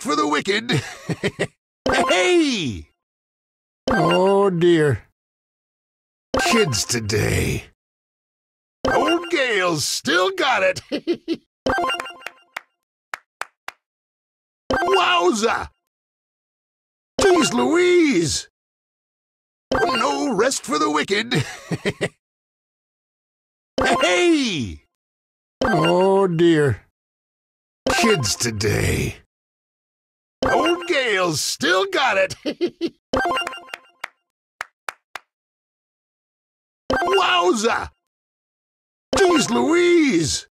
for the wicked. Hey! Oh, dear. Kids today. Old Gale's still got it. Wowza! Jeez Louise! No rest for the wicked. Hey! Oh, dear. Kids today. Old Gale's still got it. Wowza! Jeez Louise!